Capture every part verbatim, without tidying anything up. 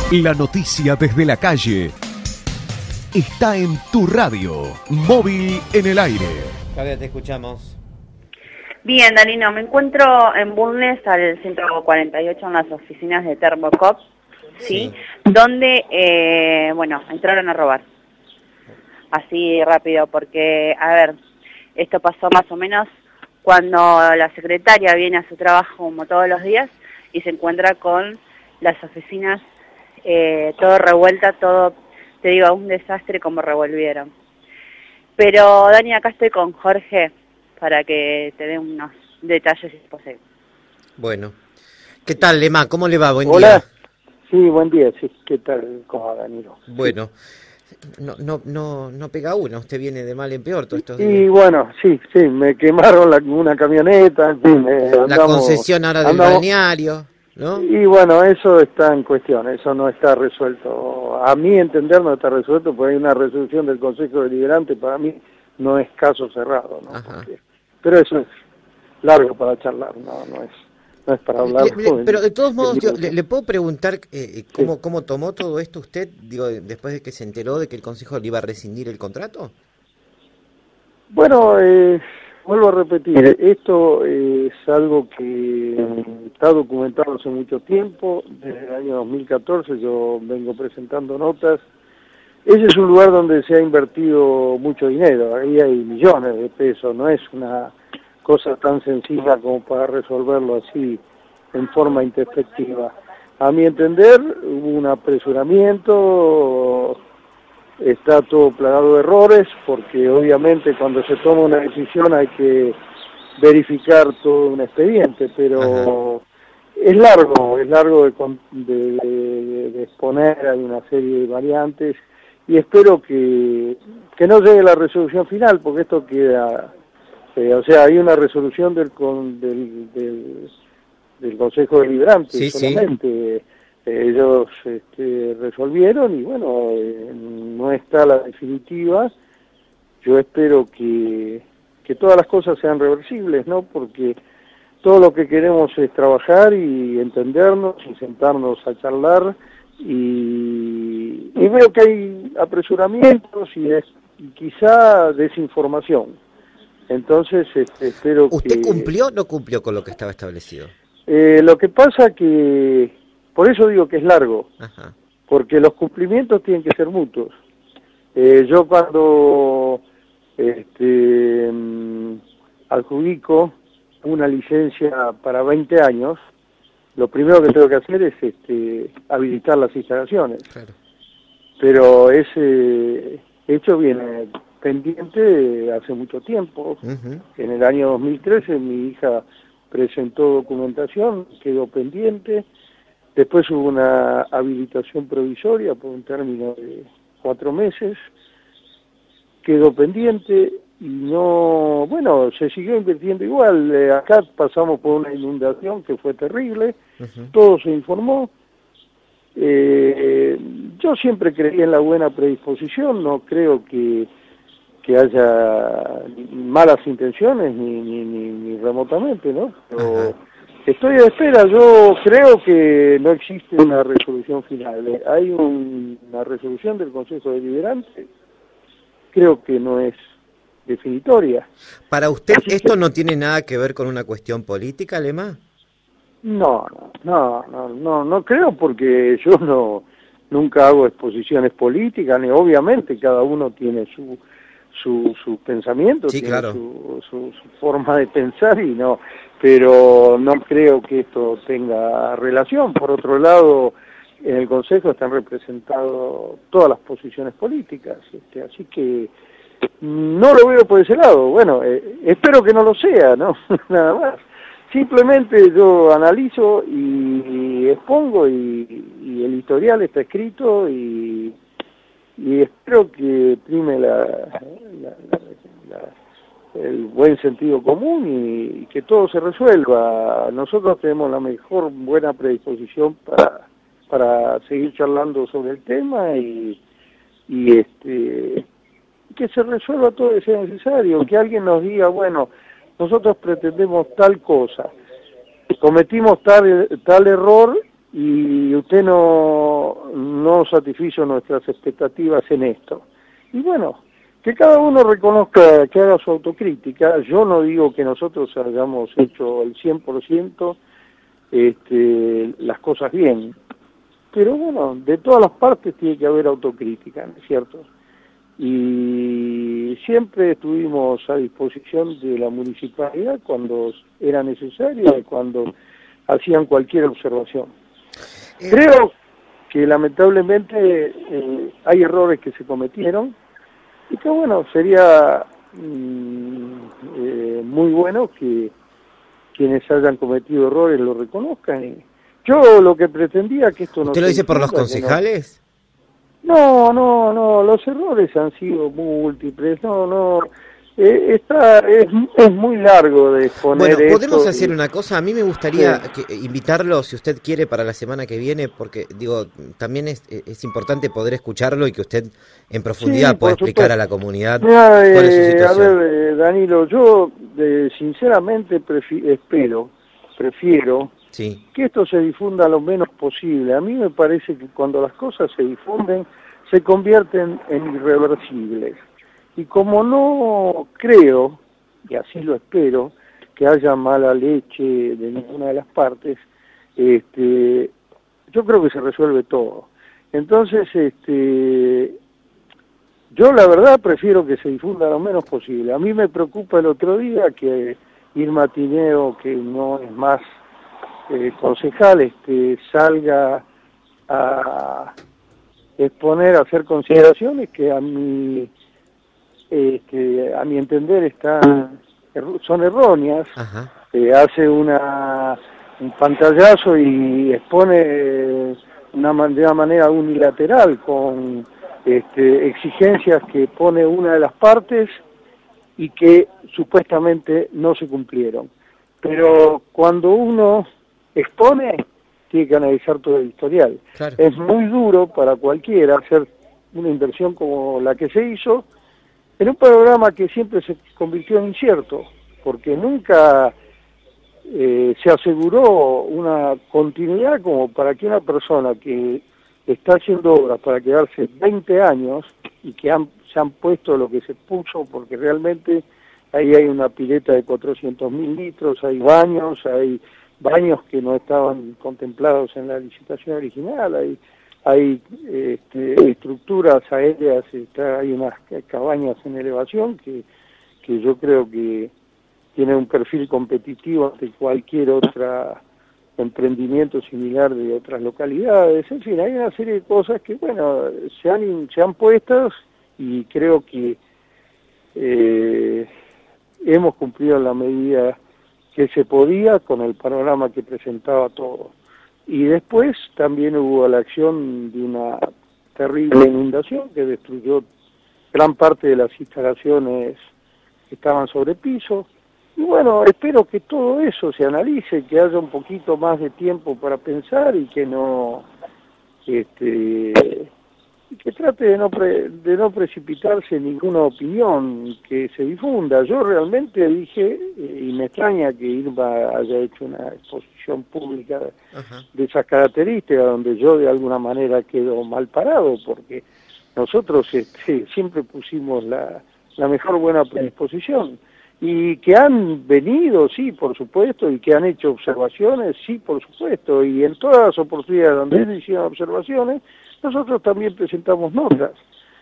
La noticia desde la calle está en tu radio, móvil en el aire. Claudia, te escuchamos. Bien, Danilo, me encuentro en Bulnes al ciento cuarenta y ocho en las oficinas de Thermocop, ¿sí? sí. Donde, eh, bueno, entraron a robar. Así rápido, porque, a ver, esto pasó más o menos cuando la secretaria viene a su trabajo como todos los días y se encuentra con las oficinas eh, todo revuelta, todo, te digo, un desastre como revolvieron. Pero, Dani, acá estoy con Jorge para que te dé unos detalles si es posible. Bueno. ¿Qué tal, Lema? ¿Cómo le va? Buen Hola. día. Sí, buen día. Sí. ¿Qué tal? ¿Cómo va, Danilo? Bueno. No, no, no, no pega una. Usted viene de mal en peor todos estos Y días. bueno, sí, sí. Me quemaron la, una camioneta. En fin, eh, la andamos, concesión ahora del andamos, balneario, ¿no? Y bueno, eso está en cuestión. Eso no está resuelto. A mi entender no está resuelto porque hay una resolución del Consejo Deliberante. Para mí no es caso cerrado, ¿no? Porque, pero eso es largo para charlar, no, no es, no es para hablar. Le, le, pero de todos modos, yo, le, le puedo preguntar eh, cómo, sí. cómo tomó todo esto usted, digo, después de que se enteró de que el Consejo le iba a rescindir el contrato. Bueno, eh, vuelvo a repetir, esto es algo que está documentado hace mucho tiempo. Desde el año dos mil catorce yo vengo presentando notas. Ese es un lugar donde se ha invertido mucho dinero, ahí hay millones de pesos, no es una cosa tan sencilla como para resolverlo así en forma introspectiva. A mi entender hubo un apresuramiento, está todo plagado de errores, porque obviamente cuando se toma una decisión hay que verificar todo un expediente, pero Ajá. es largo, es largo de, de, de, de exponer, hay una serie de variantes, y espero que, que no llegue la resolución final, porque esto queda, eh, o sea, hay una resolución del con, del, del, del Consejo Deliberante, sí, solamente sí. eh, ellos este, resolvieron y bueno, eh, no está la definitiva. Yo espero que, que todas las cosas sean reversibles, ¿no? Porque todo lo que queremos es trabajar y entendernos y sentarnos a charlar. Y, y veo que hay apresuramientos y, es, y quizá desinformación. Entonces este, espero ¿Usted que... ¿Usted cumplió o no cumplió con lo que estaba establecido? Eh, lo que pasa que... Por eso digo que es largo. Ajá. Porque los cumplimientos tienen que ser mutuos. Eh, yo cuando este, adjudico una licencia para veinte años, lo primero que tengo que hacer es este, habilitar las instalaciones. Claro. Pero ese hecho viene pendiente hace mucho tiempo. Uh-huh. En el año dos mil trece mi hija presentó documentación, quedó pendiente. Después hubo una habilitación provisoria por un término de cuatro meses. Quedó pendiente y no, bueno, se siguió invirtiendo igual. Eh, acá pasamos por una inundación que fue terrible, uh-huh. Todo se informó. Eh, yo siempre creí en la buena predisposición, no creo que, que haya malas intenciones ni, ni, ni, ni remotamente, ¿no? Pero uh-huh. Estoy a espera, yo creo que no existe una resolución final. Hay un, una resolución del Consejo Deliberante, creo que no es definitoria. ¿Para usted Así esto que, no tiene nada que ver con una cuestión política, Lema? No, no, no, no, no creo porque yo no nunca hago exposiciones políticas, ni obviamente cada uno tiene su su, su pensamiento, sí, tiene claro. su, su, su forma de pensar y no, pero no creo que esto tenga relación. Por otro lado, en el Consejo están representadas todas las posiciones políticas, este, así que no lo veo por ese lado. Bueno, eh, espero que no lo sea, ¿no? Nada más. Simplemente yo analizo y, y expongo y, y el historial está escrito y, y espero que prime la, la, la, la, el buen sentido común y, y que todo se resuelva. Nosotros tenemos la mejor buena predisposición para, para seguir charlando sobre el tema y, y este que se resuelva todo lo que sea necesario, que alguien nos diga, bueno, nosotros pretendemos tal cosa, cometimos tal, tal error y usted no, no satisfizo nuestras expectativas en esto. Y bueno, que cada uno reconozca, que haga su autocrítica. Yo no digo que nosotros hayamos hecho el cien por ciento este, las cosas bien, pero bueno, de todas las partes tiene que haber autocrítica, ¿no es cierto? Y siempre estuvimos a disposición de la municipalidad cuando era necesario y cuando hacían cualquier observación. Creo que lamentablemente eh, hay errores que se cometieron y que bueno, sería mm, eh, muy bueno que quienes hayan cometido errores lo reconozcan. Y yo lo que pretendía que esto no... ¿Usted lo dice por los concejales? No, no, no, los errores han sido múltiples, no, no, eh, está, es, es muy largo de exponer. Bueno, podemos esto hacer y... una cosa, a mí me gustaría sí. que, invitarlo, si usted quiere, para la semana que viene, porque digo, también es, es importante poder escucharlo y que usted en profundidad Sí, pueda por explicar supuesto. a la comunidad Mira, cuál es su eh, situación. a ver, eh, Danilo, yo eh, sinceramente prefi- espero, prefiero Sí. que esto se difunda lo menos posible. A mí me parece que cuando las cosas se difunden, se convierten en irreversibles. Y como no creo, y así lo espero, que haya mala leche de ninguna de las partes, este, yo creo que se resuelve todo. Entonces, este, yo la verdad prefiero que se difunda lo menos posible. A mí me preocupa el otro día que Irma Tineo, que no es más eh, concejal, este, salga a exponer, a hacer consideraciones que a mi, eh, que a mi entender están, son erróneas. Eh, hace una un pantallazo y expone una, de una manera unilateral con este, exigencias que pone una de las partes y que supuestamente no se cumplieron. Pero cuando uno expone, tiene que analizar todo el historial. Claro. Es muy duro para cualquiera hacer una inversión como la que se hizo en un programa que siempre se convirtió en incierto, porque nunca eh, se aseguró una continuidad como para que una persona que está haciendo obras para quedarse veinte años y que han, se han puesto lo que se puso, porque realmente ahí hay una pileta de cuatrocientos mil litros, hay baños, hay baños que no estaban contemplados en la licitación original, hay, hay este, estructuras aéreas, está, hay unas cabañas en elevación que, que yo creo que tiene un perfil competitivo ante cualquier otro emprendimiento similar de otras localidades. En fin, hay una serie de cosas que, bueno, se han, se han puesto y creo que eh, hemos cumplido en la medida que se podía con el panorama que presentaba todo. Y después también hubo la acción de una terrible inundación que destruyó gran parte de las instalaciones que estaban sobre piso. Y bueno, espero que todo eso se analice, que haya un poquito más de tiempo para pensar y que no, este, que trate de no, pre, de no precipitarse ninguna opinión que se difunda. Yo realmente dije, eh, y me extraña que Irma haya hecho una exposición pública Ajá. de esas características, donde yo de alguna manera quedo mal parado, porque nosotros este, siempre pusimos la, la mejor buena predisposición. Y que han venido, sí, por supuesto, y que han hecho observaciones, sí, por supuesto, y en todas las oportunidades donde ellos hicieron observaciones, nosotros también presentamos notas.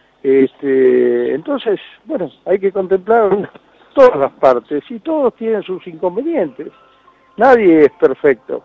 Este, entonces, bueno, hay que contemplar todas las partes, y todos tienen sus inconvenientes. Nadie es perfecto.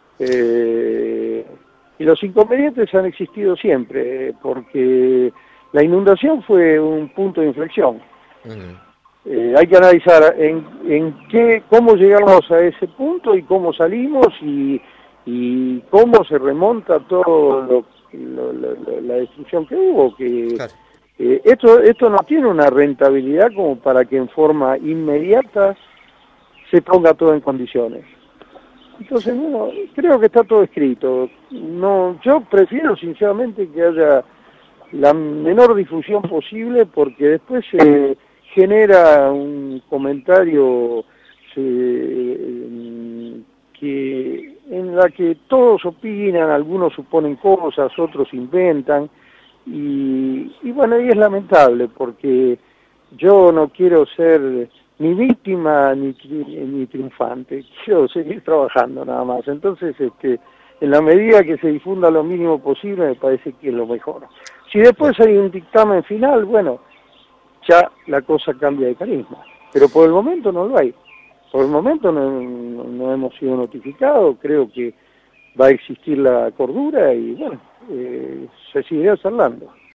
Eh, y los inconvenientes han existido siempre, porque la inundación fue un punto de inflexión. Uh-huh. Eh, hay que analizar en, en qué, cómo llegamos a ese punto y cómo salimos y, y cómo se remonta todo lo, lo, lo, la destrucción que hubo. Que claro. eh, esto, esto no tiene una rentabilidad como para que en forma inmediata se ponga todo en condiciones. Entonces, bueno, creo que está todo escrito. No, yo prefiero sinceramente que haya la menor difusión posible, porque después se eh, genera un comentario eh, que en la que todos opinan, algunos suponen cosas, otros inventan, y, y bueno, y es lamentable, porque yo no quiero ser ni víctima ni, ni triunfante, quiero seguir trabajando nada más. Entonces, este, en la medida que se difunda lo mínimo posible, me parece que es lo mejor. Si después hay un dictamen final, bueno, ya la cosa cambia de carisma, pero por el momento no lo hay. Por el momento no, no, no hemos sido notificados, creo que va a existir la cordura y bueno, eh, se sigue charlando.